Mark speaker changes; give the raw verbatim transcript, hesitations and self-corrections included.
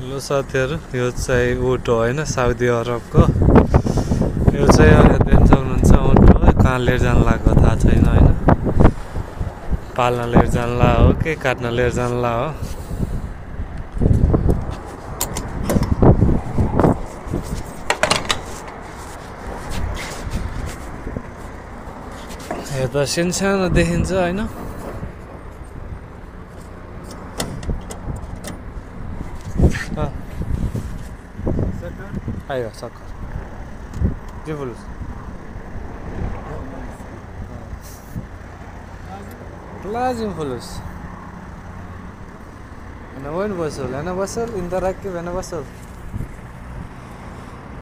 Speaker 1: Hello साथीहरु, यो चाहिँ ऊँट हो हैन, साउदी अरबको। यो चाहिँ अहिले देख्न सक्नुहुन्छ ऊँट हो, कहाँ लिएर जान लागेको थाहा छैन हैन। पाल्न लिएर जान ला हो कि काट्न लिएर जान ला हो। हेर्दा सानो देखिन्छ हैन। Ayo, sakar. Gimana? Lazim fulus. Ana wen basal, ana basal, indarak ke ana basal.